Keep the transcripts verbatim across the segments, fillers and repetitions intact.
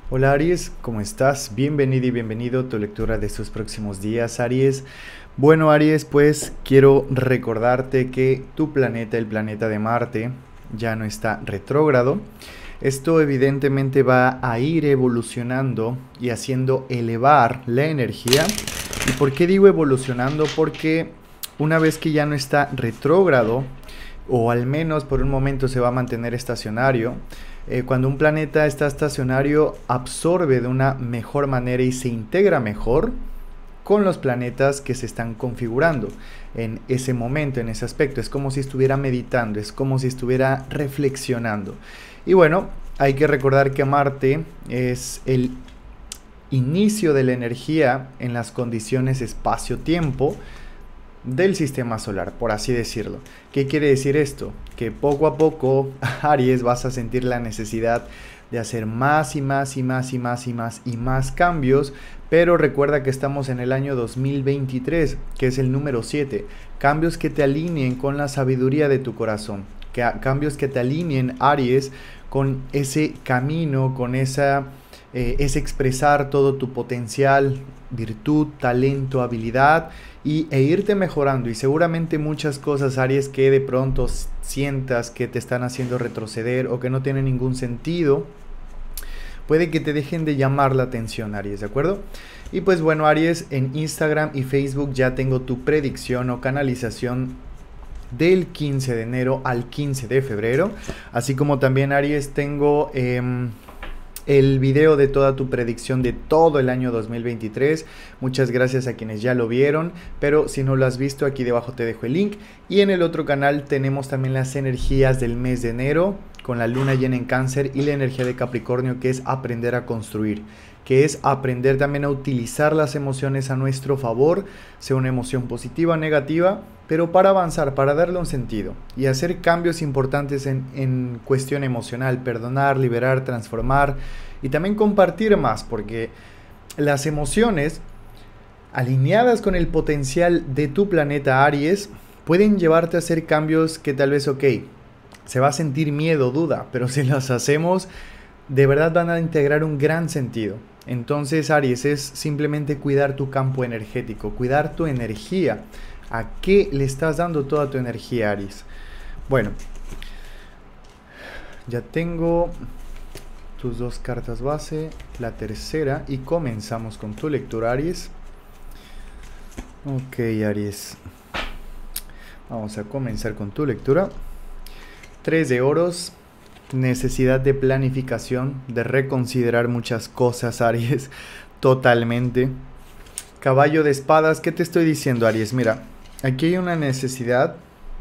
Hola Aries, ¿cómo estás? Bienvenido y bienvenido a tu lectura de estos próximos días, Aries. Bueno, Aries, pues quiero recordarte que tu planeta, el planeta de Marte, ya no está retrógrado. Esto evidentemente va a ir evolucionando y haciendo elevar la energía. ¿Y por qué digo evolucionando? Porque una vez que ya no está retrógrado, o al menos por un momento se va a mantener estacionario, eh, cuando un planeta está estacionario absorbe de una mejor manera y se integra mejor con los planetas que se están configurando en ese momento, en ese aspecto. Es como si estuviera meditando, es como si estuviera reflexionando. Y bueno, hay que recordar que Marte es el inicio de la energía en las condiciones espacio-tiempo del sistema solar, por así decirlo. ¿Qué quiere decir esto? Que poco a poco, Aries, vas a sentir la necesidad de hacer más y más y más y más y más y más cambios, pero recuerda que estamos en el año dos mil veintitrés, que es el número siete. Cambios que te alineen con la sabiduría de tu corazón, que, cambios que te alineen, Aries, con ese camino, con esa, eh, ese expresar todo tu potencial, virtud, talento, habilidad, y, e irte mejorando. Y seguramente muchas cosas, Aries, que de pronto sientas que te están haciendo retroceder o que no tienen ningún sentido, puede que te dejen de llamar la atención, Aries, ¿de acuerdo? Y pues bueno, Aries, en Instagram y Facebook ya tengo tu predicción o canalización del quince de enero al quince de febrero, así como también, Aries, tengo eh, el video de toda tu predicción de todo el año dos mil veintitrés. Muchas gracias a quienes ya lo vieron, pero si no lo has visto, aquí debajo te dejo el link. Y en el otro canal tenemos también las energías del mes de enero, con la luna llena en Cáncer y la energía de Capricornio, que es aprender a construir, que es aprender también a utilizar las emociones a nuestro favor, sea una emoción positiva o negativa, pero para avanzar, para darle un sentido y hacer cambios importantes en, en cuestión emocional, perdonar, liberar, transformar y también compartir más, porque las emociones alineadas con el potencial de tu planeta Aries pueden llevarte a hacer cambios que tal vez, ok, se va a sentir miedo, duda, pero si las hacemos, de verdad van a integrar un gran sentido. Entonces, Aries, es simplemente cuidar tu campo energético, cuidar tu energía. ¿A qué le estás dando toda tu energía, Aries? Bueno, ya tengo tus dos cartas base, la tercera, y comenzamos con tu lectura, Aries. Ok, Aries. Vamos a comenzar con tu lectura. Tres de oros. Necesidad de planificación, de reconsiderar muchas cosas, Aries, totalmente. Caballo de espadas, ¿qué te estoy diciendo, Aries? Mira, aquí hay una necesidad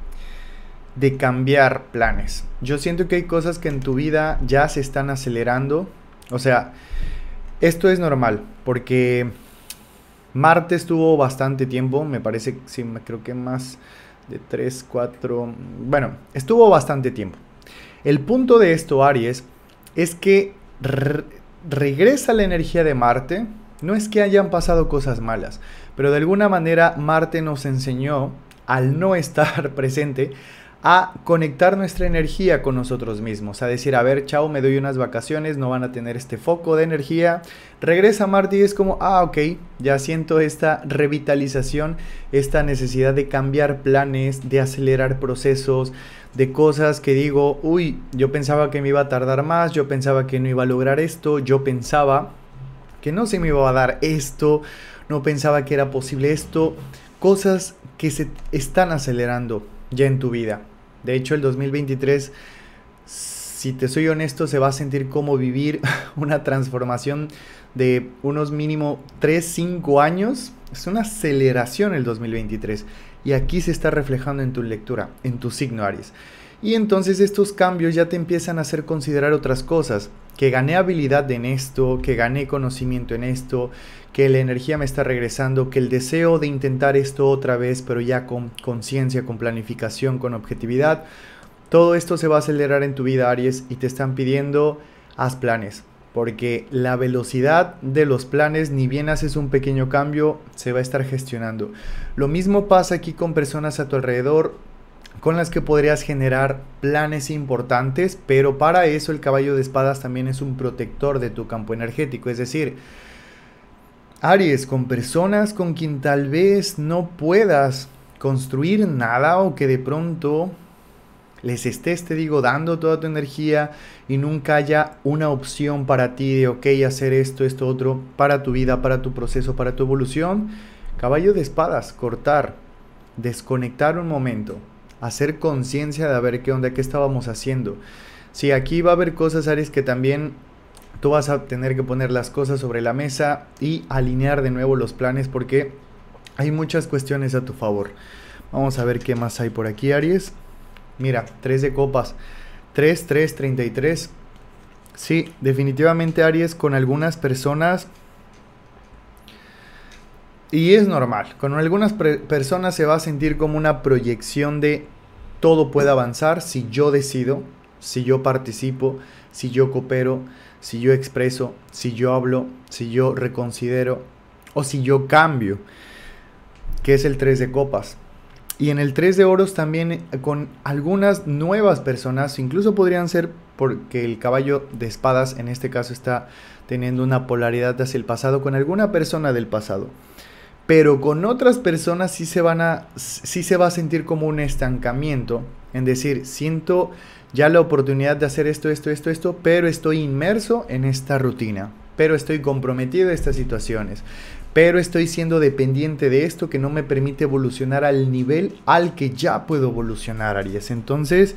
de cambiar planes. Yo siento que hay cosas que en tu vida ya se están acelerando. O sea, esto es normal, porque Marte estuvo bastante tiempo, me parece, sí, creo que más de tres, cuatro, bueno, estuvo bastante tiempo. El punto de esto, Aries, es que re regresa la energía de Marte. No es que hayan pasado cosas malas, pero de alguna manera Marte nos enseñó, al no estar presente, a conectar nuestra energía con nosotros mismos, a decir, a ver, chao, me doy unas vacaciones, no van a tener este foco de energía. Regresa Marte y es como, ah, ok, ya siento esta revitalización, esta necesidad de cambiar planes, de acelerar procesos, de cosas que digo, uy, yo pensaba que me iba a tardar más, yo pensaba que no iba a lograr esto, yo pensaba que no se me iba a dar esto, no pensaba que era posible esto, cosas que se están acelerando ya en tu vida. De hecho, el dos mil veintitrés, si te soy honesto, se va a sentir como vivir una transformación de unos mínimo tres, cinco años. Es una aceleración el dos mil veintitrés. Y aquí se está reflejando en tu lectura, en tu signo, Aries. Y entonces estos cambios ya te empiezan a hacer considerar otras cosas. Que gané habilidad en esto, que gané conocimiento en esto, que la energía me está regresando, que el deseo de intentar esto otra vez, pero ya con conciencia, con planificación, con objetividad. Todo esto se va a acelerar en tu vida, Aries, y te están pidiendo, haz planes. Porque la velocidad de los planes, ni bien haces un pequeño cambio, se va a estar gestionando. Lo mismo pasa aquí con personas a tu alrededor. con las que podrías generar planes importantes, pero para eso el caballo de espadas también es un protector de tu campo energético. Es decir, Aries, con personas con quien tal vez no puedas construir nada o que de pronto les estés, te digo, dando toda tu energía y nunca haya una opción para ti de, ok, hacer esto, esto, otro, para tu vida, para tu proceso, para tu evolución. Caballo de espadas, cortar, desconectar un momento, hacer conciencia de a ver qué onda, qué estábamos haciendo. Sí, aquí va a haber cosas, Aries, que también tú vas a tener que poner las cosas sobre la mesa y alinear de nuevo los planes porque hay muchas cuestiones a tu favor. Vamos a ver qué más hay por aquí, Aries. Mira, tres de copas, tres, tres, treinta y tres. Sí, definitivamente, Aries, con algunas personas, y es normal, con algunas personas se va a sentir como una proyección de todo puede avanzar si yo decido, si yo participo, si yo coopero, si yo expreso, si yo hablo, si yo reconsidero o si yo cambio, que es el tres de copas. Y en el tres de oros también con algunas nuevas personas, incluso podrían ser porque el caballo de espadas en este caso está teniendo una polaridad hacia el pasado con alguna persona del pasado. Pero con otras personas sí se, van a, sí se va a sentir como un estancamiento, en decir, siento ya la oportunidad de hacer esto, esto, esto, esto, pero estoy inmerso en esta rutina, pero estoy comprometido en estas situaciones. Pero estoy siendo dependiente de esto que no me permite evolucionar al nivel al que ya puedo evolucionar, Aries. Entonces,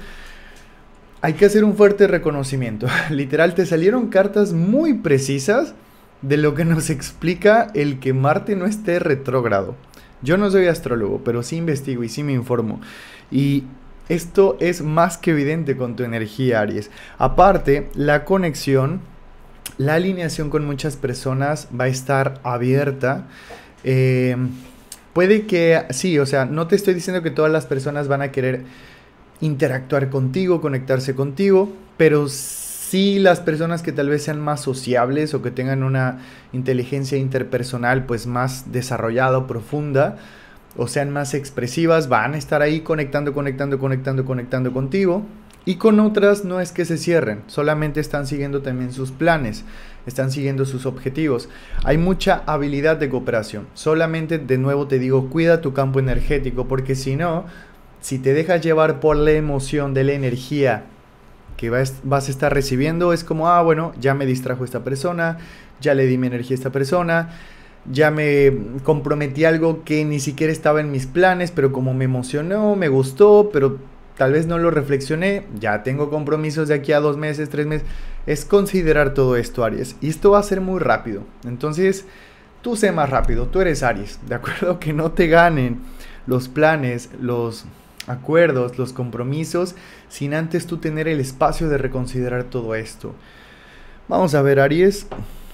hay que hacer un fuerte reconocimiento. Literal, te salieron cartas muy precisas de lo que nos explica el que Marte no esté retrógrado. Yo no soy astrólogo, pero sí investigo y sí me informo. Y esto es más que evidente con tu energía, Aries. Aparte, la conexión... La alineación con muchas personas va a estar abierta. Eh, puede que, sí, o sea, no te estoy diciendo que todas las personas van a querer interactuar contigo, conectarse contigo, pero sí las personas que tal vez sean más sociables o que tengan una inteligencia interpersonal pues más desarrollada o profunda, o sean más expresivas, van a estar ahí conectando, conectando, conectando, conectando contigo. Y con otras no es que se cierren, solamente están siguiendo también sus planes, están siguiendo sus objetivos. Hay mucha habilidad de cooperación, solamente de nuevo te digo, cuida tu campo energético, porque si no, si te dejas llevar por la emoción de la energía que vas, vas a estar recibiendo, es como, ah, bueno, ya me distrajo esta persona, ya le di mi energía a esta persona, ya me comprometí a algo que ni siquiera estaba en mis planes, pero como me emocionó, me gustó, pero... tal vez no lo reflexioné, ya tengo compromisos de aquí a dos meses, tres meses. Es considerar todo esto, Aries. Y esto va a ser muy rápido. Entonces, tú sé más rápido, tú eres Aries, ¿de acuerdo? Que no te ganen los planes, los acuerdos, los compromisos, sin antes tú tener el espacio de reconsiderar todo esto. Vamos a ver, Aries,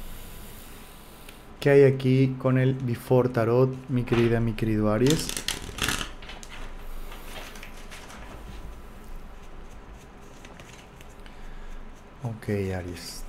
¿qué hay aquí con el Before Tarot, mi querida, mi querido Aries? Ok, Aries.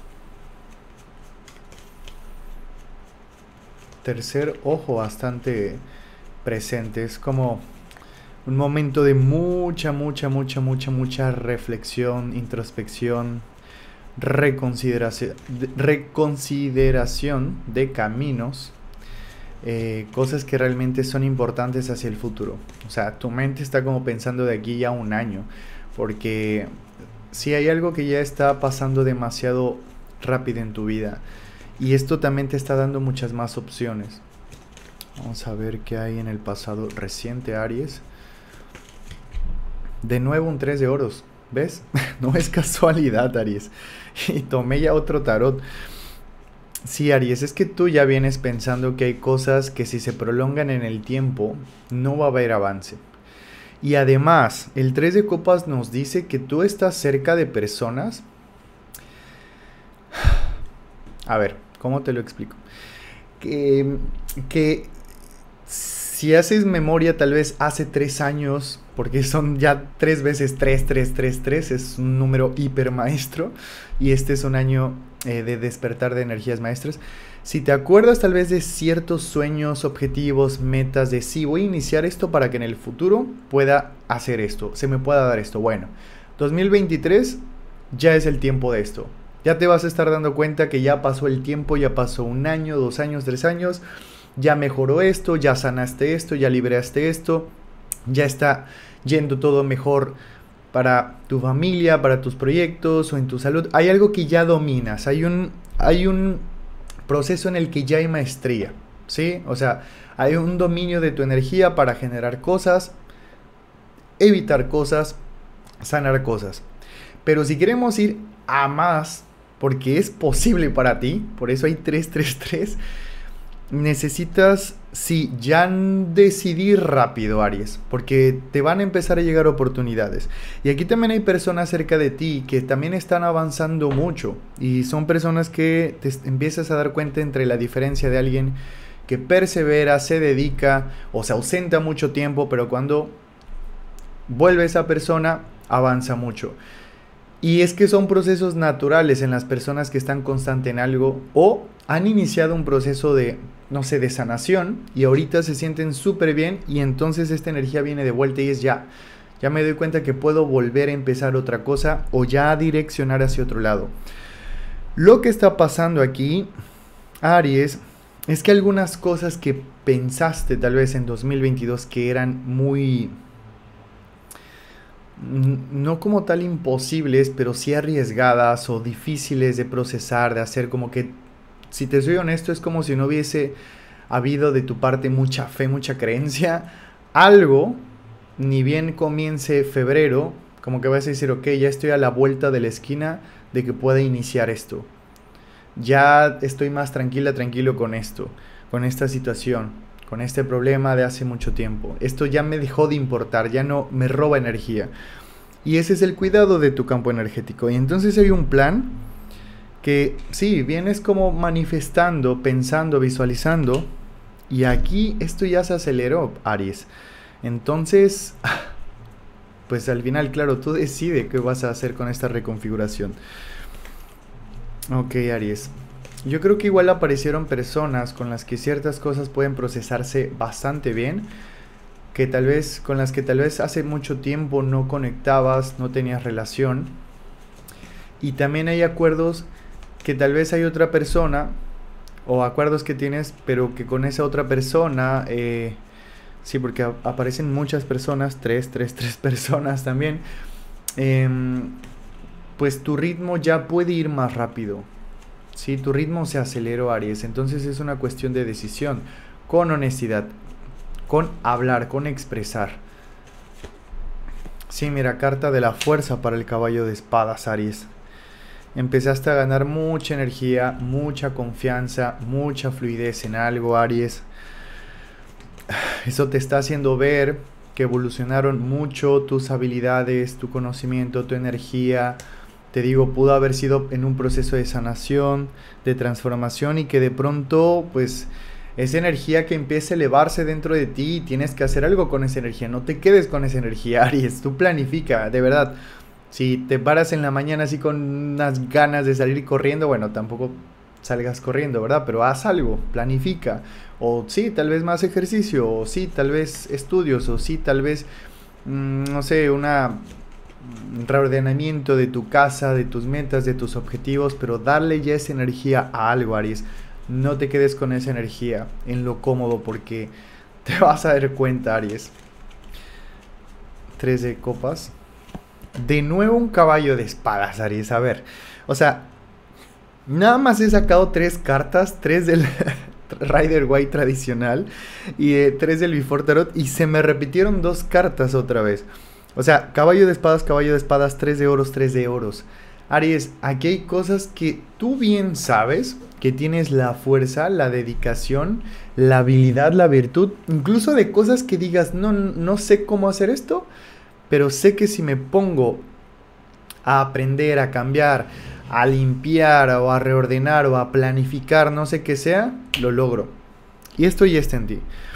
Tercer ojo bastante presente. Es como un momento de mucha, mucha, mucha, mucha, mucha reflexión, introspección, reconsideración, reconsideración de caminos, eh, cosas que realmente son importantes hacia el futuro. O sea, tu mente está como pensando de aquí ya un año, porque... si hay algo que ya está pasando demasiado rápido en tu vida y esto también te está dando muchas más opciones. Vamos a ver qué hay en el pasado reciente, Aries. De nuevo un tres de oros, ¿ves? No es casualidad, Aries. Y tomé ya otro tarot. Sí, Aries, es que tú ya vienes pensando que hay cosas que si se prolongan en el tiempo no va a haber avance. Y además, el tres de copas nos dice que tú estás cerca de personas. A ver, ¿cómo te lo explico? Que, que si haces memoria tal vez hace tres años, porque son ya tres veces tres, tres, tres, tres, es un número hiper maestro, y este es un año eh, de despertar de energías maestras. Si te acuerdas tal vez de ciertos sueños, objetivos, metas, de sí, voy a iniciar esto para que en el futuro pueda hacer esto, se me pueda dar esto. Bueno, dos mil veintitrés ya es el tiempo de esto. Ya te vas a estar dando cuenta que ya pasó el tiempo, ya pasó un año, dos años, tres años, ya mejoró esto, ya sanaste esto, ya liberaste esto, ya está yendo todo mejor para tu familia, para tus proyectos o en tu salud. Hay algo que ya dominas, hay un, hay un proceso en el que ya hay maestría, ¿sí? O sea, hay un dominio de tu energía para generar cosas, evitar cosas, sanar cosas. Pero si queremos ir a más, porque es posible para ti, por eso hay tres tres tres, necesitas, sí, ya decidir rápido, Aries, porque te van a empezar a llegar oportunidades. Y aquí también hay personas cerca de ti que también están avanzando mucho, y son personas que te empiezas a dar cuenta entre la diferencia de alguien que persevera, se dedica o se ausenta mucho tiempo, pero cuando vuelve esa persona, avanza mucho. Y es que son procesos naturales en las personas que están constantes en algo o han iniciado un proceso de, no sé, de sanación y ahorita se sienten súper bien y entonces esta energía viene de vuelta y es ya, ya me doy cuenta que puedo volver a empezar otra cosa o ya direccionar hacia otro lado. Lo que está pasando aquí, Aries, es que algunas cosas que pensaste tal vez en dos mil veintidós que eran muy... no como tal imposibles, pero sí arriesgadas o difíciles de procesar, de hacer, como que, si te soy honesto, es como si no hubiese habido de tu parte mucha fe, mucha creencia. Algo, ni bien comience febrero, como que vas a decir, ok, ya estoy a la vuelta de la esquina de que pueda iniciar esto. Ya estoy más tranquila, tranquilo con esto, con esta situación, con este problema de hace mucho tiempo. Esto ya me dejó de importar, ya no me roba energía. Y ese es el cuidado de tu campo energético. Y entonces hay un plan que, sí, vienes como manifestando, pensando, visualizando. Y aquí esto ya se aceleró, Aries. Entonces, pues al final, claro, tú decides qué vas a hacer con esta reconfiguración. Ok, Aries. Yo creo que igual aparecieron personas con las que ciertas cosas pueden procesarse bastante bien, que tal vez, con las que tal vez hace mucho tiempo no conectabas, no tenías relación. Y también hay acuerdos que tal vez hay otra persona, o acuerdos que tienes, pero que con esa otra persona, eh, sí, porque a- aparecen muchas personas, tres, tres, tres personas también, em, pues tu ritmo ya puede ir más rápido. Sí, tu ritmo se aceleró, Aries. Entonces es una cuestión de decisión, con honestidad, con hablar, con expresar. Sí, mira, carta de la fuerza para el caballo de espadas, Aries. Empezaste a ganar mucha energía, mucha confianza, mucha fluidez en algo, Aries. Eso te está haciendo ver que evolucionaron mucho tus habilidades, tu conocimiento, tu energía. Te digo, pudo haber sido en un proceso de sanación, de transformación y que de pronto, pues, esa energía que empieza a elevarse dentro de ti y tienes que hacer algo con esa energía. No te quedes con esa energía, Aries. Tú planifica, de verdad. Si te paras en la mañana así con unas ganas de salir corriendo, bueno, tampoco salgas corriendo, ¿verdad? Pero haz algo, planifica. O sí, tal vez más ejercicio, o sí, tal vez estudios, o sí, tal vez, mmm, no sé, una... un reordenamiento de tu casa, de tus metas, de tus objetivos, pero darle ya esa energía a algo, Aries. No te quedes con esa energía en lo cómodo porque te vas a dar cuenta, Aries. Tres de copas. De nuevo un caballo de espadas, Aries. A ver, o sea, nada más he sacado tres cartas, tres del Rider White tradicional y eh, tres del Before Tarot y se me repitieron dos cartas otra vez. O sea, caballo de espadas, caballo de espadas, tres de oros, tres de oros. Aries, aquí hay cosas que tú bien sabes, que tienes la fuerza, la dedicación, la habilidad, la virtud, incluso de cosas que digas, no, no sé cómo hacer esto, pero sé que si me pongo a aprender, a cambiar, a limpiar o a reordenar o a planificar, no sé qué sea, lo logro. Y esto ya está en ti.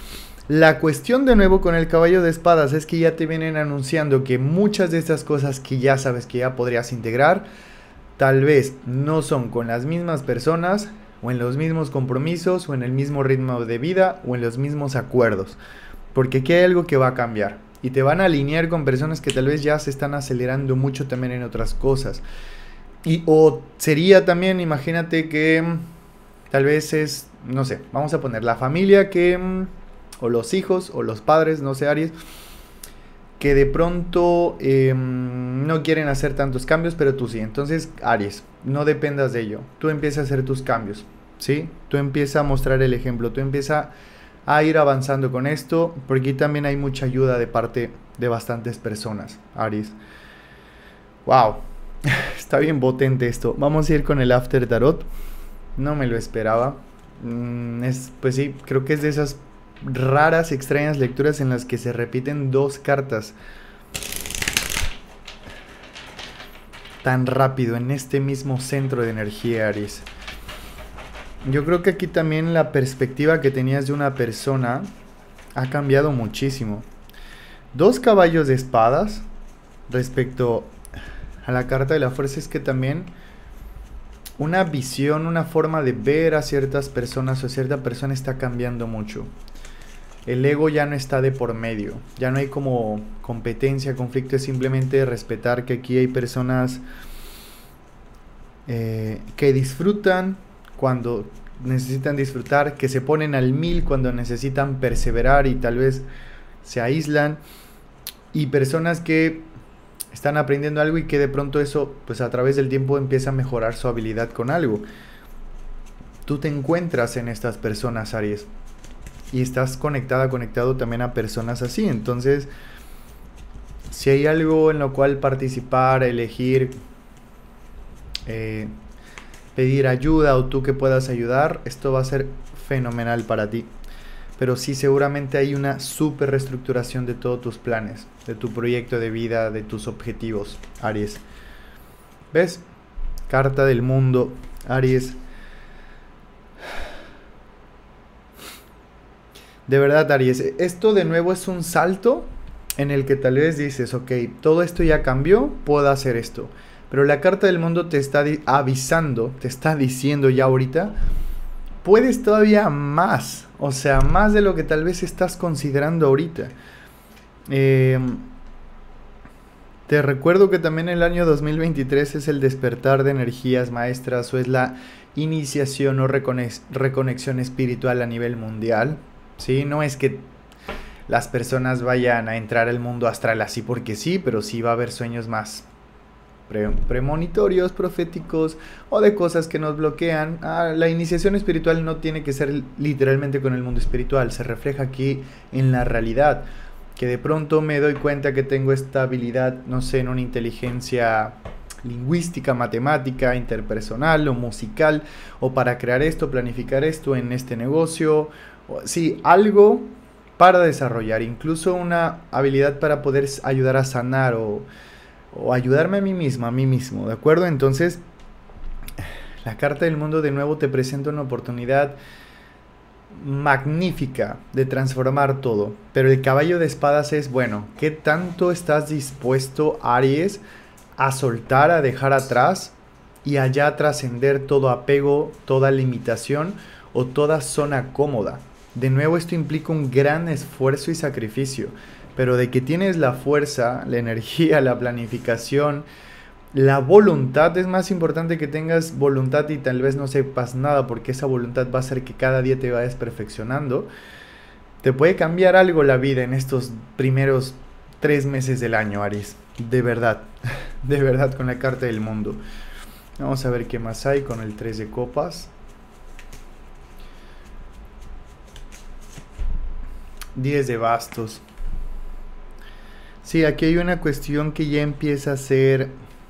La cuestión de nuevo con el caballo de espadas es que ya te vienen anunciando que muchas de estas cosas que ya sabes que ya podrías integrar, tal vez no son con las mismas personas, o en los mismos compromisos, o en el mismo ritmo de vida, o en los mismos acuerdos. Porque aquí hay algo que va a cambiar. Y te van a alinear con personas que tal vez ya se están acelerando mucho también en otras cosas. Y o sería también, imagínate que tal vez es, no sé, vamos a poner la familia que... o los hijos, o los padres, no sé, Aries, que de pronto eh, no quieren hacer tantos cambios, pero tú sí. Entonces, Aries, no dependas de ello. Tú empieza a hacer tus cambios, ¿sí? Tú empieza a mostrar el ejemplo, tú empieza a ir avanzando con esto, porque aquí también hay mucha ayuda de parte de bastantes personas, Aries. Wow, está bien potente esto. Vamos a ir con el After Tarot. No me lo esperaba. Mm, es, pues sí, creo que es de esas raras, extrañas lecturas en las que se repiten dos cartas tan rápido en este mismo centro de energía, Aries. Yo creo que aquí también la perspectiva que tenías de una persona ha cambiado muchísimo. Dos caballos de espadas respecto a la carta de la fuerza, es que también una visión, una forma de ver a ciertas personas o cierta persona está cambiando mucho. El ego ya no está de por medio, ya no hay como competencia, conflicto, es simplemente respetar que aquí hay personas eh, que disfrutan cuando necesitan disfrutar, que se ponen al mil cuando necesitan perseverar y tal vez se aíslan, y personas que están aprendiendo algo y que de pronto eso, pues a través del tiempo empieza a mejorar su habilidad con algo. Tú te encuentras en estas personas, Aries. Y estás conectada, conectado también a personas así. Entonces, si hay algo en lo cual participar, elegir, eh, pedir ayuda o tú que puedas ayudar, esto va a ser fenomenal para ti. Pero sí, seguramente hay una súper reestructuración de todos tus planes, de tu proyecto de vida, de tus objetivos, Aries. ¿Ves? Carta del mundo, Aries. De verdad, Aries, esto de nuevo es un salto en el que tal vez dices, ok, todo esto ya cambió, puedo hacer esto. Pero la carta del mundo te está avisando, te está diciendo ya ahorita, puedes todavía más, o sea, más de lo que tal vez estás considerando ahorita. Eh, te recuerdo que también el año dos mil veintitrés es el despertar de energías maestras, o es la iniciación o reconex reconexión espiritual a nivel mundial. ¿Sí? No es que las personas vayan a entrar al mundo astral así porque sí, pero sí va a haber sueños más pre premonitorios, proféticos, o de cosas que nos bloquean. Ah, la iniciación espiritual no tiene que ser literalmente con el mundo espiritual, se refleja aquí en la realidad, que de pronto me doy cuenta que tengo esta habilidad, no sé, en una inteligencia lingüística, matemática, interpersonal o musical, o para crear esto, planificar esto en este negocio. Sí, algo para desarrollar, incluso una habilidad para poder ayudar a sanar o, o ayudarme a mí misma, a mí mismo, ¿de acuerdo? Entonces, la carta del mundo de nuevo te presenta una oportunidad magnífica de transformar todo, pero el caballo de espadas es, bueno, ¿qué tanto estás dispuesto, Aries, a soltar, a dejar atrás y allá trascender todo apego, toda limitación o toda zona cómoda? De nuevo, esto implica un gran esfuerzo y sacrificio, pero de que tienes la fuerza, la energía, la planificación, la voluntad. Es más importante que tengas voluntad y tal vez no sepas nada, porque esa voluntad va a hacer que cada día te vayas perfeccionando. Te puede cambiar algo la vida en estos primeros tres meses del año, Aries. De verdad, de verdad, con la carta del mundo. Vamos a ver qué más hay con el tres de copas. diez de bastos. Sí, aquí hay una cuestión que ya empieza a ser,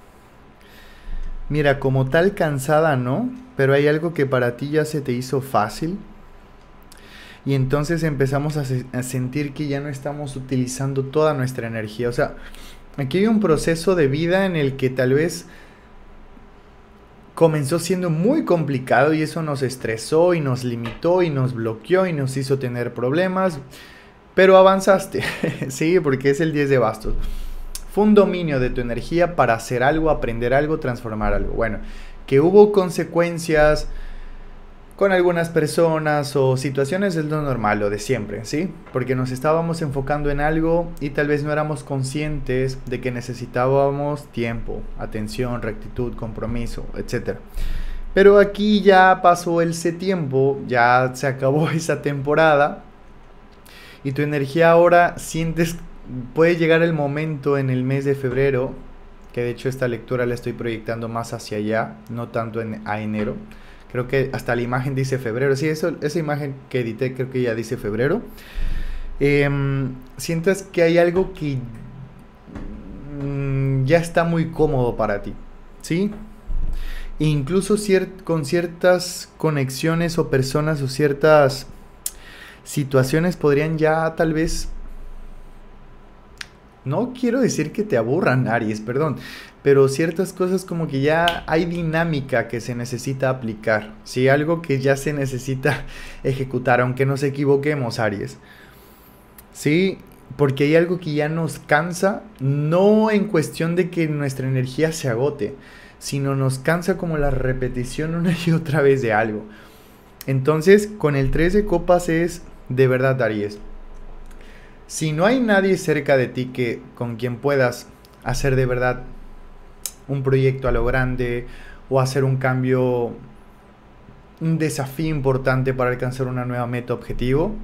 mira, como tal cansada, ¿no? Pero hay algo que para ti ya se te hizo fácil. Y entonces empezamos a, se a sentir que ya no estamos utilizando toda nuestra energía. O sea, aquí hay un proceso de vida en el que tal vez comenzó siendo muy complicado y eso nos estresó y nos limitó y nos bloqueó y nos hizo tener problemas. pero avanzaste, ¿sí? Porque es el diez de bastos. Fue un dominio de tu energía para hacer algo, aprender algo, transformar algo. Bueno, que hubo consecuencias con algunas personas o situaciones es lo normal, lo de siempre, ¿sí? Porque nos estábamos enfocando en algo y tal vez no éramos conscientes de que necesitábamos tiempo, atención, rectitud, compromiso, etcétera. Pero aquí ya pasó ese tiempo, ya se acabó esa temporada y tu energía ahora sientes, puede llegar el momento en el mes de febrero, que de hecho esta lectura la estoy proyectando más hacia allá, no tanto en, a enero. Creo que hasta la imagen dice febrero. Sí, eso, esa imagen que edité creo que ya dice febrero. Eh, sientas que hay algo que mm, ya está muy cómodo para ti, ¿sí? E incluso cier- con ciertas conexiones o personas o ciertas situaciones podrían ya tal vez... No quiero decir que te aburran, Aries, perdón, pero ciertas cosas como que ya hay dinámica que se necesita aplicar, ¿sí? Algo que ya se necesita ejecutar, aunque nos equivoquemos, Aries, ¿sí? Porque hay algo que ya nos cansa, no en cuestión de que nuestra energía se agote, sino nos cansa como la repetición una y otra vez de algo. Entonces, con el tres de copas es de verdad, Aries. Si no hay nadie cerca de ti que, con quien puedas hacer de verdad un proyecto a lo grande o hacer un cambio, un desafío importante para alcanzar una nueva meta objetivo,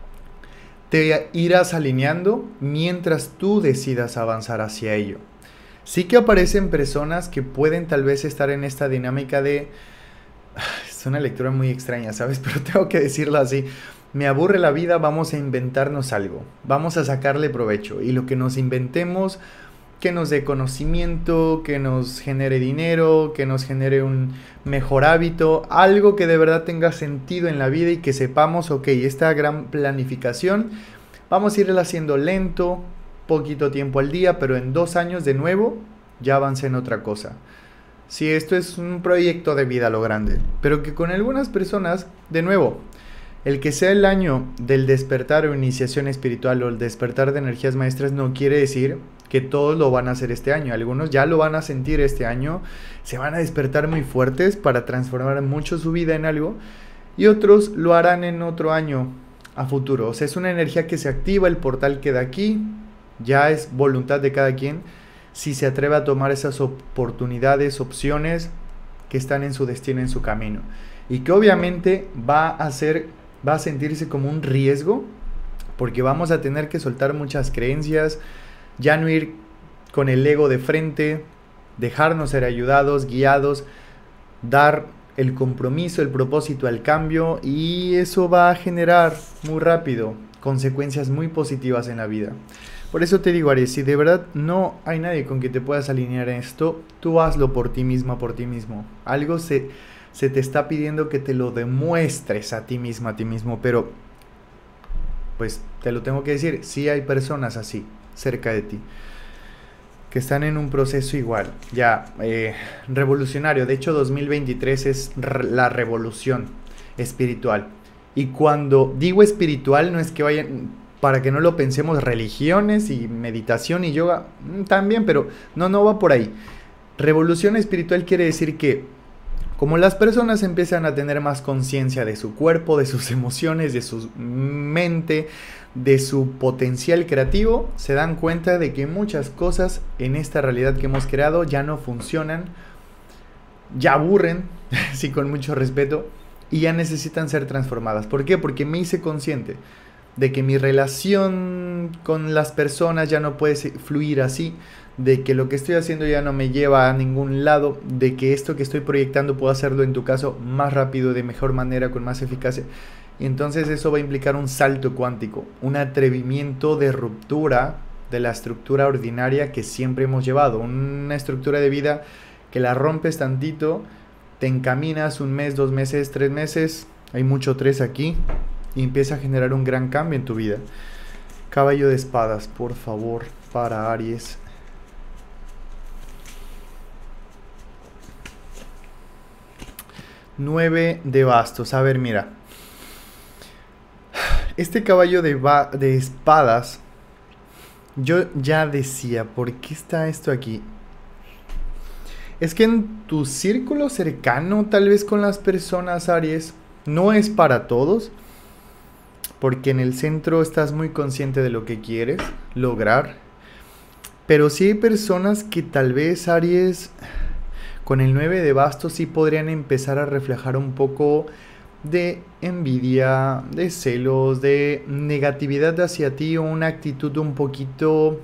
te irás alineando mientras tú decidas avanzar hacia ello. Sí que aparecen personas que pueden tal vez estar en esta dinámica de... Es una lectura muy extraña, ¿sabes? Pero tengo que decirlo así. Me aburre la vida, vamos a inventarnos algo. Vamos a sacarle provecho. Y lo que nos inventemos, que nos dé conocimiento, que nos genere dinero, que nos genere un mejor hábito. Algo que de verdad tenga sentido en la vida y que sepamos, ok, esta gran planificación, vamos a irla haciendo lento, poquito tiempo al día, pero en dos años de nuevo ya avancé en otra cosa. Si esto es un proyecto de vida a lo grande, pero que con algunas personas, de nuevo, el que sea el año del despertar o iniciación espiritual o el despertar de energías maestras no quiere decir que todos lo van a hacer este año. Algunos ya lo van a sentir este año, se van a despertar muy fuertes para transformar mucho su vida en algo y otros lo harán en otro año a futuro. O sea, es una energía que se activa, el portal queda aquí, ya es voluntad de cada quien si se atreve a tomar esas oportunidades, opciones que están en su destino, en su camino. Y que obviamente va a ser, va a sentirse como un riesgo, porque vamos a tener que soltar muchas creencias, ya no ir con el ego de frente, dejarnos ser ayudados, guiados, dar el compromiso, el propósito al cambio, y eso va a generar muy rápido consecuencias muy positivas en la vida. Por eso te digo, Aries, si de verdad no hay nadie con quien te puedas alinear en esto, tú hazlo por ti misma, por ti mismo. Algo se, se te está pidiendo que te lo demuestres a ti misma, a ti mismo, pero pues te lo tengo que decir, sí hay personas así, cerca de ti, que están en un proceso igual, ya eh, revolucionario. De hecho, dos mil veintitrés es la revolución espiritual. Y cuando digo espiritual, no es que vayan... Para que no lo pensemos, religiones y meditación y yoga, también, pero no, no va por ahí. Revolución espiritual quiere decir que como las personas empiezan a tener más conciencia de su cuerpo, de sus emociones, de su mente, de su potencial creativo, se dan cuenta de que muchas cosas en esta realidad que hemos creado ya no funcionan, ya aburren, sí, con mucho respeto, y ya necesitan ser transformadas. ¿Por qué? Porque me hice consciente de que mi relación con las personas ya no puede fluir así, de que lo que estoy haciendo ya no me lleva a ningún lado, de que esto que estoy proyectando puedo hacerlo en tu caso más rápido, de mejor manera, con más eficacia. Y entonces eso va a implicar un salto cuántico, un atrevimiento de ruptura de la estructura ordinaria que siempre hemos llevado, una estructura de vida que la rompes tantito, te encaminas un mes, dos meses, tres meses, hay mucho tres aquí, y empieza a generar un gran cambio en tu vida. Caballo de espadas, por favor, para Aries. Nueve de bastos. A ver, mira. Este caballo de, va- de espadas, yo ya decía, ¿por qué está esto aquí? Es que en tu círculo cercano, tal vez con las personas, Aries, no es para todos, porque en el centro estás muy consciente de lo que quieres lograr, pero sí hay personas que tal vez, Aries, con el nueve de bastos sí podrían empezar a reflejar un poco de envidia, de celos, de negatividad hacia ti o una actitud un poquito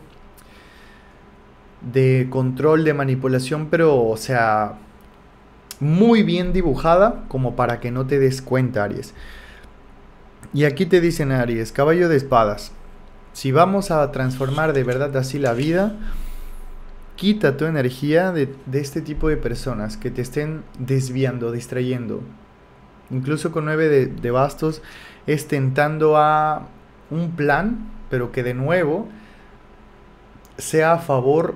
de control, de manipulación, pero, o sea, muy bien dibujada como para que no te des cuenta, Aries. Y aquí te dicen, Aries, caballo de espadas, si vamos a transformar de verdad así la vida, quita tu energía de, de este tipo de personas que te estén desviando, distrayendo. Incluso con nueve de, de bastos es tentando a un plan, pero que de nuevo sea a favor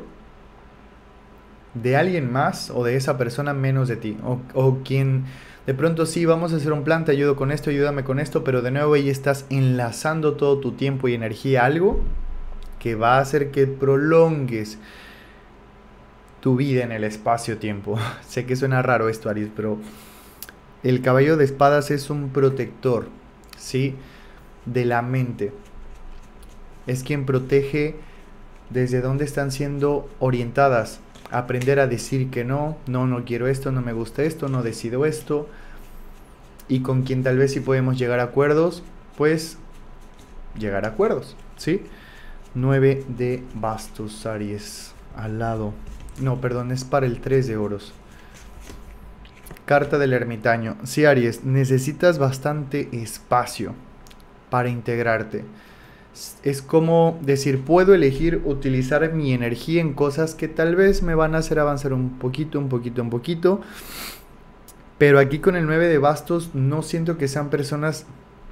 de alguien más o de esa persona menos de ti. O, o quien de pronto sí, vamos a hacer un plan, te ayudo con esto, ayúdame con esto, pero de nuevo ahí estás enlazando todo tu tiempo y energía a algo que va a hacer que prolongues tu vida en el espacio-tiempo. Sé que suena raro esto, Aries, pero el caballo de espadas es un protector, ¿sí? De la mente. Es quien protege desde dónde están siendo orientadas. Aprender a decir que no, no, no quiero esto, no me gusta esto, no decido esto. Y con quien tal vez sí podemos llegar a acuerdos, pues llegar a acuerdos, ¿sí? nueve de bastos, Aries, al lado. No, perdón, es para el tres de oros. Carta del ermitaño. Sí, Aries, necesitas bastante espacio para integrarte. Es como decir, puedo elegir utilizar mi energía en cosas que tal vez me van a hacer avanzar un poquito, un poquito, un poquito. Pero aquí con el nueve de bastos no siento que sean personas...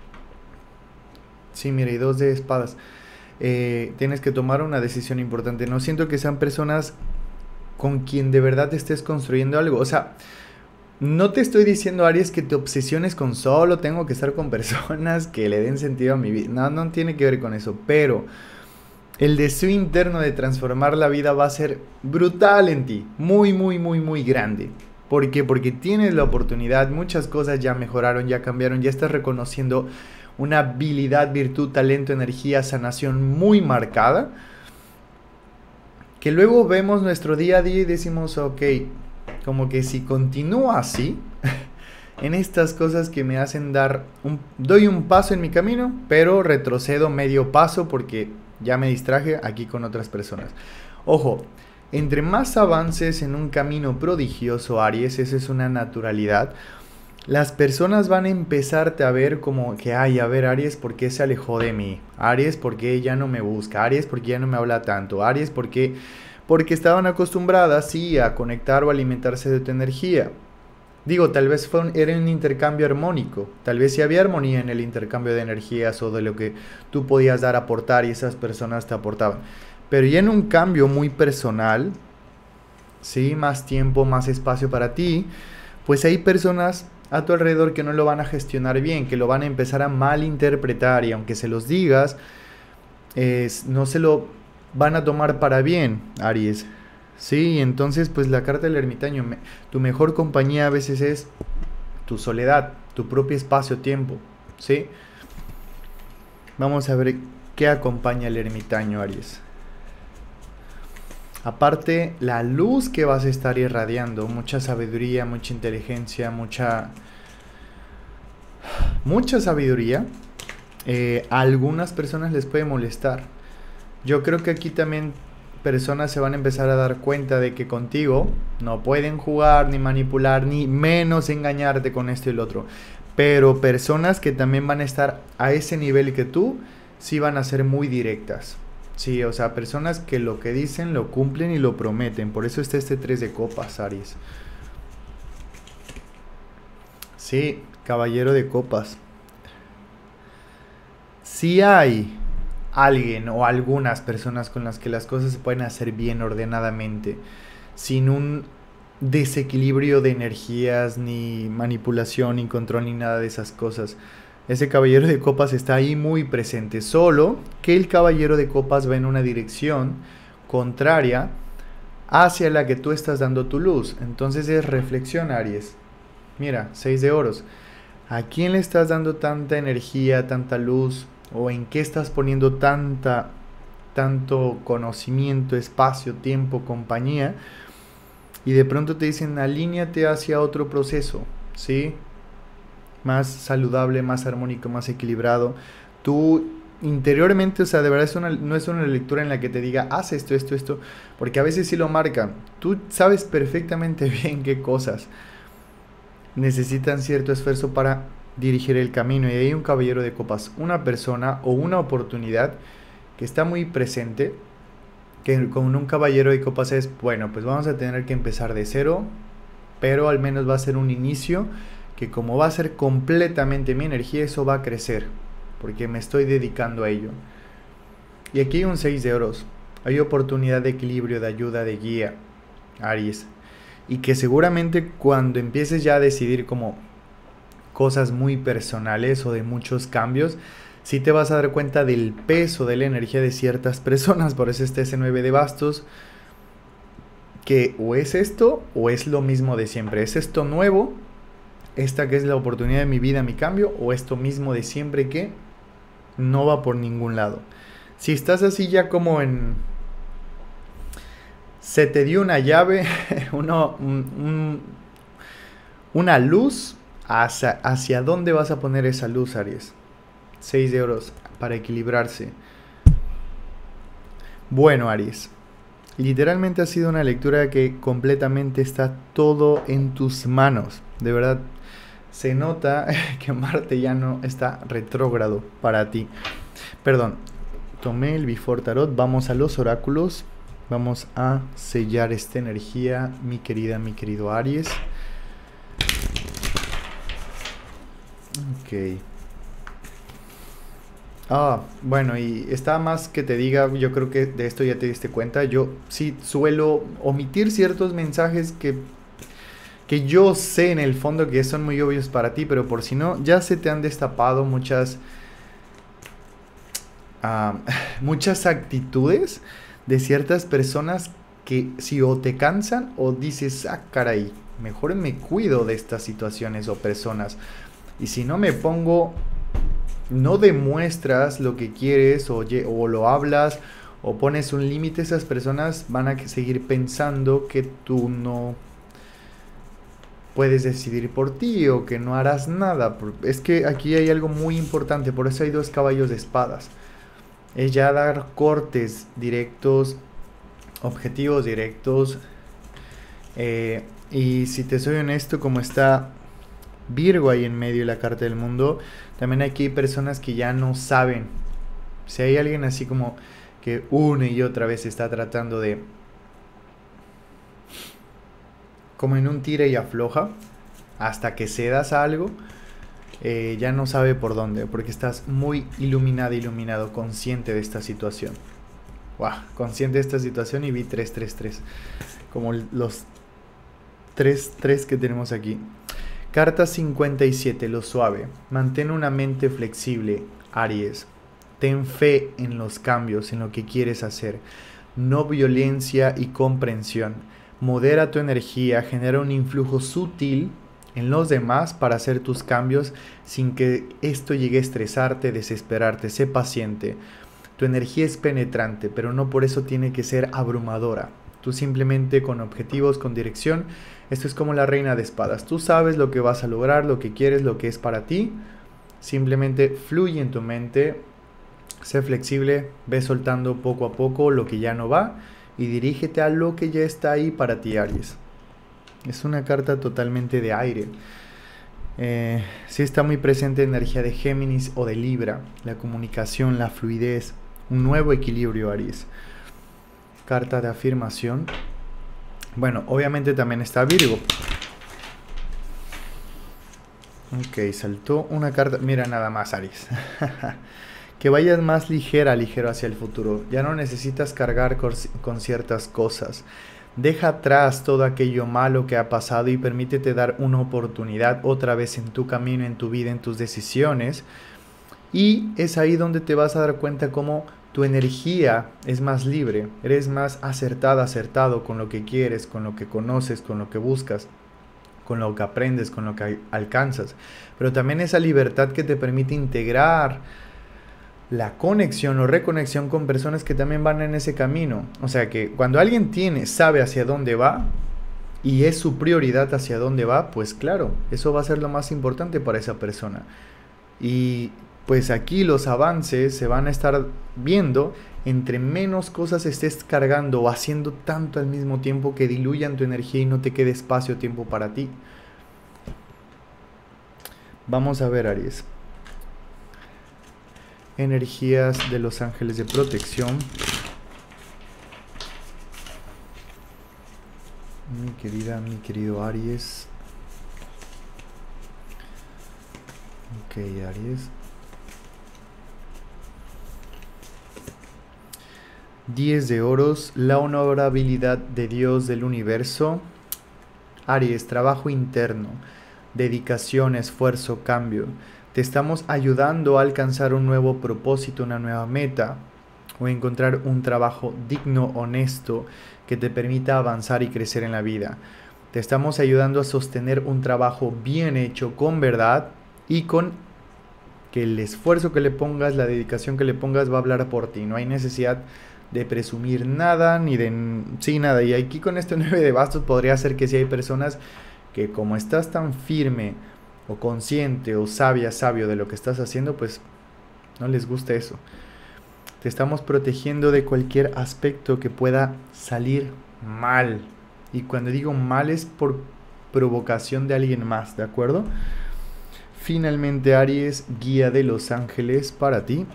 Sí, mira, y dos de espadas. Eh, tienes que tomar una decisión importante. No siento que sean personas con quien de verdad estés construyendo algo. O sea, no te estoy diciendo, Aries, que te obsesiones con solo tengo que estar con personas que le den sentido a mi vida. No, no tiene que ver con eso. Pero el deseo interno de transformar la vida va a ser brutal en ti. Muy, muy, muy, muy grande. ¿Por qué? Porque tienes la oportunidad. Muchas cosas ya mejoraron, ya cambiaron. Ya estás reconociendo una habilidad, virtud, talento, energía, sanación muy marcada. Que luego vemos nuestro día a día y decimos, ok, como que si continúo así, en estas cosas que me hacen dar, un, doy un paso en mi camino, pero retrocedo medio paso porque ya me distraje aquí con otras personas. Ojo, entre más avances en un camino prodigioso, Aries, esa es una naturalidad, las personas van a empezarte a ver como que, ay, a ver, Aries, ¿por qué se alejó de mí? Aries, ¿por qué ya no me busca? Aries, ¿por qué ya no me habla tanto? Aries, ¿por qué? Porque estaban acostumbradas, sí, a conectar o alimentarse de tu energía. Digo, tal vez fue un, era un intercambio armónico. Tal vez sí había armonía en el intercambio de energías o de lo que tú podías dar, aportar y esas personas te aportaban. Pero ya en un cambio muy personal, sí, más tiempo, más espacio para ti, pues hay personas a tu alrededor que no lo van a gestionar bien, que lo van a empezar a malinterpretar y aunque se los digas, es, no se lo van a tomar para bien, Aries. Sí, entonces pues la carta del ermitaño, me, tu mejor compañía a veces es tu soledad, tu propio espacio-tiempo, ¿sí? Vamos a ver qué acompaña el ermitaño, Aries. Aparte, la luz que vas a estar irradiando, mucha sabiduría, mucha inteligencia, mucha... Mucha sabiduría. Eh, a algunas personas les puede molestar. Yo creo que aquí también personas se van a empezar a dar cuenta de que contigo no pueden jugar, ni manipular, ni menos engañarte con esto y lo otro. Pero personas que también van a estar a ese nivel que tú, sí van a ser muy directas. Sí, o sea, personas que lo que dicen lo cumplen y lo prometen. Por eso está este tres de copas, Aries. Sí, caballero de copas. Si hay alguien o algunas personas con las que las cosas se pueden hacer bien ordenadamente, sin un desequilibrio de energías, ni manipulación, ni control, ni nada de esas cosas, Ese caballero de copas está ahí muy presente, solo que el caballero de copas va en una dirección contraria hacia la que tú estás dando tu luz. Entonces es reflexión, Aries. Mira, seis de oros. ¿A quién le estás dando tanta energía, tanta luz? ¿O en qué estás poniendo tanta, tanto conocimiento, espacio, tiempo, compañía? Y de pronto te dicen, alíñate hacia otro proceso, ¿sí? Más saludable, más armónico, más equilibrado. Tú interiormente, o sea, de verdad es una, no es una lectura en la que te diga, haz esto, esto, esto, porque a veces sí lo marcan. Tú sabes perfectamente bien qué cosas necesitan cierto esfuerzo para dirigir el camino. Y hay un caballero de copas, una persona o una oportunidad que está muy presente, que con un caballero de copas es, bueno, pues vamos a tener que empezar de cero, pero al menos va a ser un inicio que como va a ser completamente mi energía, eso va a crecer, porque me estoy dedicando a ello. Y aquí hay un seis de oros, hay oportunidad de equilibrio, de ayuda, de guía, Aries. Y que seguramente cuando empieces ya a decidir como cosas muy personales o de muchos cambios, sí te vas a dar cuenta del peso de la energía de ciertas personas. Por eso está ese nueve de bastos, que o es esto o es lo mismo de siempre. Es esto nuevo, esta que es la oportunidad de mi vida, mi cambio, o esto mismo de siempre que no va por ningún lado. Si estás así ya como en... se te dio una llave, uno, un, un, una luz, hacia, hacia dónde vas a poner esa luz, Aries. seis de oros, para equilibrarse. Bueno, Aries, literalmente ha sido una lectura que completamente está todo en tus manos. De verdad, se nota que Marte ya no está retrógrado para ti. Perdón, tomé el Before Tarot, vamos a los oráculos. Vamos a sellar esta energía, mi querida, mi querido Aries. Ok. Ah, bueno, y está más que te diga, yo creo que de esto ya te diste cuenta. Yo sí suelo omitir ciertos mensajes que, que yo sé en el fondo que son muy obvios para ti, pero por si no, ya se te han destapado muchas, uh, muchas actitudes de ciertas personas que si o te cansan o dices, ah, caray, mejor me cuido de estas situaciones o personas. Y si no me pongo, no demuestras lo que quieres o, o lo hablas o pones un límite, esas personas van a seguir pensando que tú no puedes decidir por ti o que no harás nada. Es que aquí hay algo muy importante, por eso hay dos caballos de espadas. Es ya dar cortes directos, objetivos directos. Eh, y si te soy honesto, como está Virgo ahí en medio de la carta del mundo, también aquí hay personas que ya no saben. Si hay alguien así como que una y otra vez está tratando de, como en un tira y afloja, hasta que cedas a algo, Eh, ya no sabe por dónde, porque estás muy iluminado, iluminado, consciente de esta situación. Wow, consciente de esta situación y vi tres tres tres, como los tres tres que tenemos aquí. Carta cincuenta y siete, lo suave. Mantén una mente flexible, Aries. Ten fe en los cambios, en lo que quieres hacer. No violencia y comprensión. Modera tu energía, genera un influjo sutil en los demás para hacer tus cambios sin que esto llegue a estresarte, desesperarte. Sé paciente. Tu energía es penetrante, pero no por eso tiene que ser abrumadora. Tú simplemente con objetivos, con dirección. Esto es como la reina de espadas. Tú sabes lo que vas a lograr, lo que quieres, lo que es para ti. Simplemente fluye en tu mente. Sé flexible, ve soltando poco a poco lo que ya no va y dirígete a lo que ya está ahí para ti, Aries. Es una carta totalmente de aire. Eh, sí está muy presente energía de Géminis o de Libra. La comunicación, la fluidez, un nuevo equilibrio, Aries. Carta de afirmación. Bueno, obviamente también está Virgo. Ok, saltó una carta. Mira nada más, Aries. Que vayas más ligera, ligero hacia el futuro. Ya no necesitas cargar con ciertas cosas. Deja atrás todo aquello malo que ha pasado y permítete dar una oportunidad otra vez en tu camino, en tu vida, en tus decisiones. Y es ahí donde te vas a dar cuenta cómo tu energía es más libre, eres más acertada, acertado con lo que quieres, con lo que conoces, con lo que buscas, con lo que aprendes, con lo que alcanzas. Pero también esa libertad que te permite integrar la conexión o reconexión con personas que también van en ese camino. O sea que cuando alguien tiene, sabe hacia dónde va y es su prioridad hacia dónde va, pues claro, eso va a ser lo más importante para esa persona. Y pues aquí los avances se van a estar viendo entre menos cosas estés cargando o haciendo tanto al mismo tiempo que diluyan tu energía y no te quede espacio o tiempo para ti. Vamos a ver, Aries. Energías de los ángeles de protección. Mi querida, mi querido Aries. Ok, Aries. diez de oros, la honorabilidad de Dios del universo. Aries, trabajo interno, dedicación, esfuerzo, cambio. Te estamos ayudando a alcanzar un nuevo propósito, una nueva meta, o encontrar un trabajo digno, honesto, que te permita avanzar y crecer en la vida. Te estamos ayudando a sostener un trabajo bien hecho, con verdad, y con que el esfuerzo que le pongas, la dedicación que le pongas va a hablar por ti. No hay necesidad de presumir nada, ni de... sí, nada. Y aquí con este nueve de bastos podría ser que si hay personas que como estás tan firme o consciente o sabia, sabio de lo que estás haciendo, pues no les gusta eso. Te estamos protegiendo de cualquier aspecto que pueda salir mal. Y cuando digo mal es por provocación de alguien más, ¿de acuerdo? Finalmente, Aries, guía de los ángeles para ti.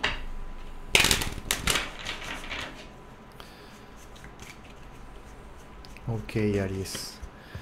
Ok, Aries.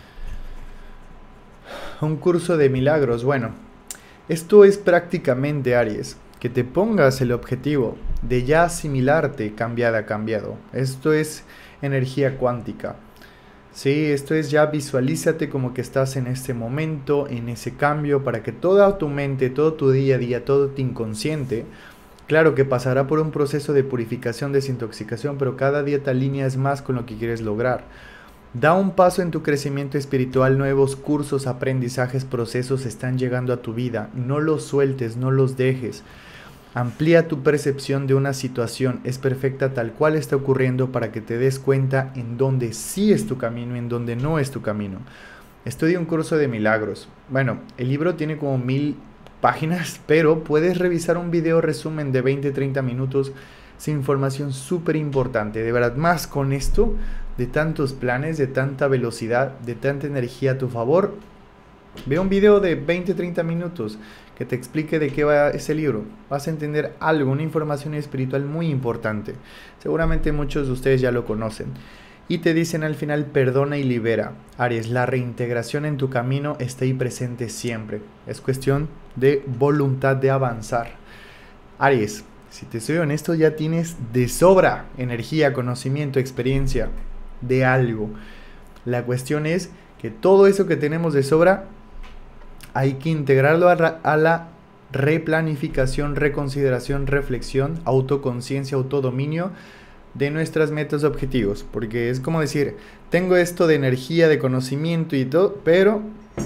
Un curso de milagros. Bueno, esto es prácticamente, Aries, que te pongas el objetivo de ya asimilarte cambiada a cambiado. Esto es energía cuántica. Sí, esto es ya visualízate como que estás en este momento, en ese cambio, para que toda tu mente, todo tu día a día, todo tu inconsciente, claro que pasará por un proceso de purificación, desintoxicación, pero cada día te alineas más con lo que quieres lograr. Da un paso en tu crecimiento espiritual, nuevos cursos, aprendizajes, procesos están llegando a tu vida. No los sueltes, no los dejes. Amplía tu percepción de una situación, es perfecta tal cual está ocurriendo para que te des cuenta en dónde sí es tu camino y en dónde no es tu camino. Estudia un curso de milagros. Bueno, el libro tiene como mil páginas, pero puedes revisar un video resumen de veinte a treinta minutos sin información súper importante. De verdad, más con esto, de tantos planes, de tanta velocidad, de tanta energía a tu favor, ve un video de veinte a treinta minutos que te explique de qué va ese libro. Vas a entender algo, una información espiritual muy importante. Seguramente muchos de ustedes ya lo conocen. Y te dicen al final, perdona y libera. Aries, la reintegración en tu camino está ahí presente siempre. Es cuestión de voluntad de avanzar. Aries, si te soy honesto, ya tienes de sobra energía, conocimiento, experiencia de algo. La cuestión es que todo eso que tenemos de sobra hay que integrarlo a, a la replanificación, reconsideración, reflexión, autoconciencia, autodominio de nuestras metas, objetivos. Porque es como decir, tengo esto de energía, de conocimiento y todo, pero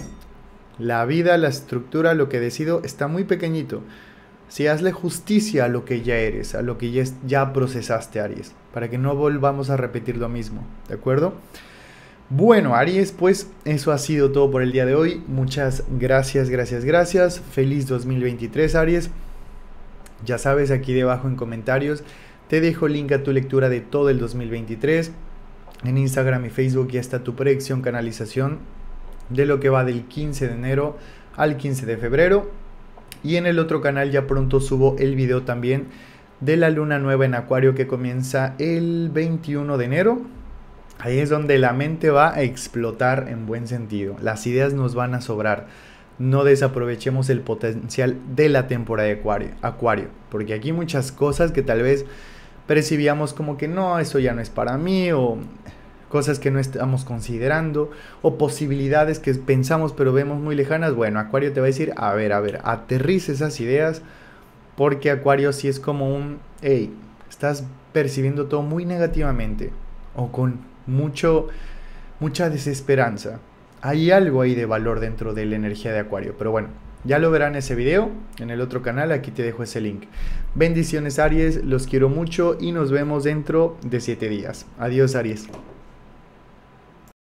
la vida, la estructura, lo que decido está muy pequeñito. Si hazle justicia a lo que ya eres, a lo que ya, ya procesaste, Aries, para que no volvamos a repetir lo mismo, ¿de acuerdo? Bueno, Aries, pues eso ha sido todo por el día de hoy. Muchas gracias, gracias, gracias. Feliz dos mil veintitrés, Aries. Ya sabes, aquí debajo en comentarios te dejo el link a tu lectura de todo el dos mil veintitrés. En Instagram y Facebook ya está tu predicción, canalización de lo que va del quince de enero al quince de febrero. Y en el otro canal ya pronto subo el video también de la luna nueva en Acuario que comienza el veintiuno de enero. Ahí es donde la mente va a explotar en buen sentido. Las ideas nos van a sobrar. No desaprovechemos el potencial de la temporada de Acuario, Acuario. Porque aquí hay muchas cosas que tal vez percibíamos como que no, eso ya no es para mí. O cosas que no estamos considerando o posibilidades que pensamos pero vemos muy lejanas, bueno, Acuario te va a decir, a ver, a ver, aterriza esas ideas, porque Acuario sí es como un, hey, estás percibiendo todo muy negativamente o con mucho, mucha desesperanza. Hay algo ahí de valor dentro de la energía de Acuario, pero bueno, ya lo verán en ese video, en el otro canal, aquí te dejo ese link. Bendiciones Aries, los quiero mucho y nos vemos dentro de siete días. Adiós Aries.